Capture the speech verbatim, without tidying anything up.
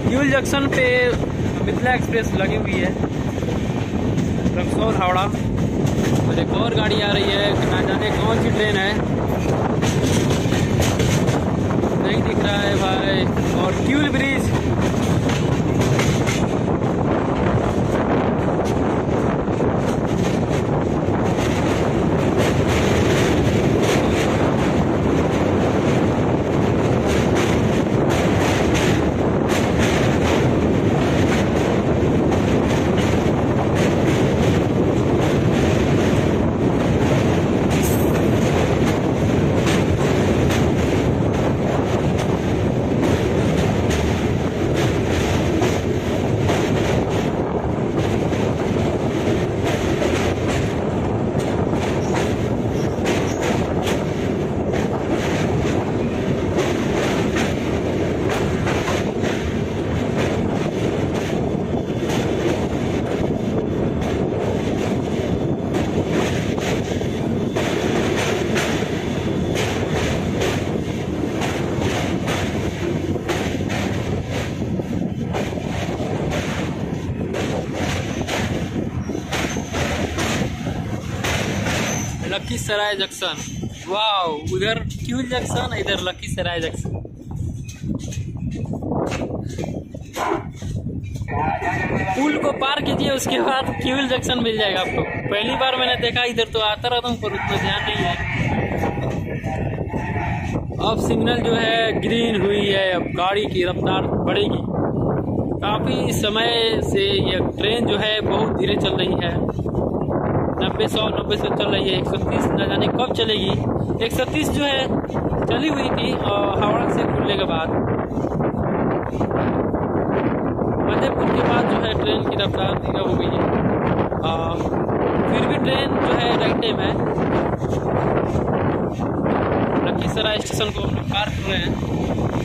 Kiul junction पे Mithila express लगी हुई है, रक्सौल हावड़ा। और एक और गाड़ी आ रही है, ना जाने कौन सी ट्रेन है, नहीं दिख रहा है भाई। और Kiul bridge, Lakhisarai junction. Wow, उधर क्यूल जंक्शन, इधर लखीसराय जंक्शन। पुल को पार कीजिए, उसके बाद क्यूल जंक्शन मिल जाएगा आपको। पहली बार मैंने देखा, इधर तो आता रहता हूँ पर उतना ध्यान नहीं है। अब सिग्नल जो है ग्रीन हुई है, अब गाड़ी की रफ्तार बढ़ेगी। काफी समय से ये ट्रेन जो है बहुत धीरे चल रही है, नब्बे सौ नब्बे सौ चल रही है। एक सौ तीस न जाने कब चलेगी। एक सौ तीस जो है चली हुई थी और हावड़ा से खुलने के बाद, मध्यपुर के बाद जो है ट्रेन की रफ्तार धीरे हो गई है। आ, फिर भी ट्रेन जो है राइट टाइम है। लखीसराय स्टेशन को हम लोग पार कर रहे हैं।